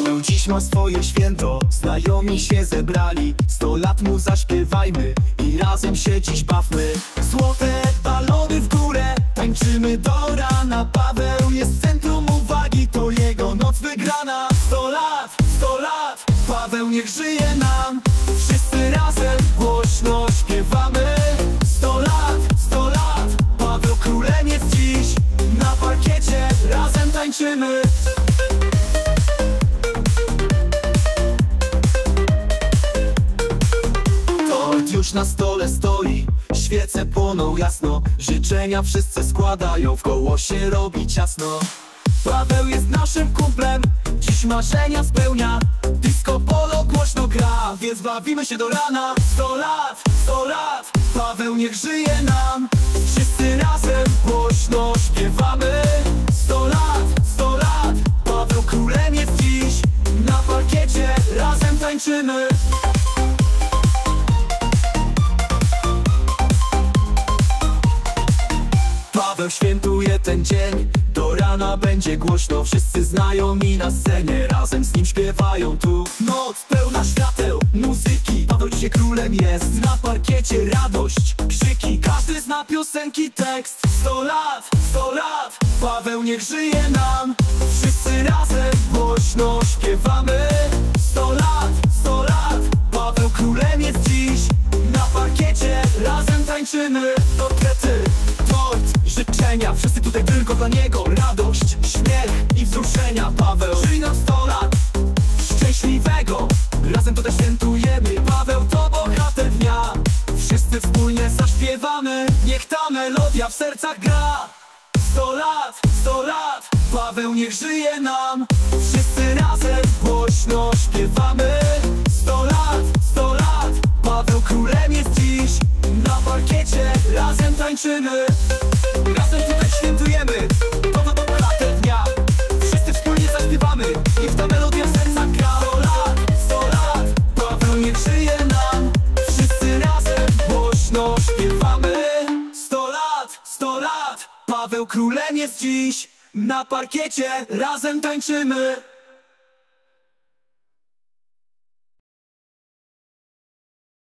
Paweł dziś ma swoje święto, znajomi się zebrali. 100 lat mu zaśpiewajmy i razem się dziś bawmy. Złote balony w górę, tańczymy do rana. Paweł jest centrum uwagi, to jego noc wygrana. 100 lat, 100 lat, Paweł niech żyje nam. Wszyscy razem głośno śpiewamy. 100 lat, 100 lat, Paweł królem jest dziś. Na parkiecie razem tańczymy. Tort już na stole stoi, świece płoną jasno. Życzenia wszyscy składają, w koło się robi ciasno. Paweł jest naszym kumplem, dziś marzenia spełnia. Disco polo głośno gra, więc bawimy się do rana. 100 lat, 100 lat, Paweł niech żyje nam. Wszyscy razem głośno śpiewamy. 100 lat, 100 lat, Paweł królem jest dziś. Na parkiecie razem tańczymy. Paweł świętuje ten dzień, do rana będzie głośno. Wszyscy znajomi na scenie, razem z nim śpiewają tu. Noc pełna świateł, muzyki, Paweł dzisiaj królem jest. Na parkiecie radość, krzyki, każdy zna piosenki tekst. 100 lat, 100 lat, Paweł niech żyje nam. Wszyscy razem głośno śpiewamy. 100 lat, 100 lat, Paweł królem jest dziś. Na parkiecie razem tańczymy. Portrety, tort, życzenia, wszyscy tutaj tylko dla niego. Radość, śmiech i wzruszenia. Paweł, żyj nam 100 lat szczęśliwego, razem tutaj świętujemy. Paweł to bohater dnia, wszyscy wspólnie zaśpiewamy. Niech ta melodia w sercach gra. 100 lat, 100 lat, Paweł niech żyje nam. Wszyscy razem głośno śpiewamy. 100 lat, 100 lat, Paweł królem jest dziś. Na parkiecie razem tańczymy. Razem tutaj świętujemy, to bohater dnia. Wszyscy wspólnie zaśpiewamy, niech ta melodia w sercach gra. 100 lat, 100 lat, Paweł niech żyje nam. Wszyscy razem głośno śpiewamy. 100 lat, 100 lat, Paweł królem jest dziś. Na parkiecie razem tańczymy.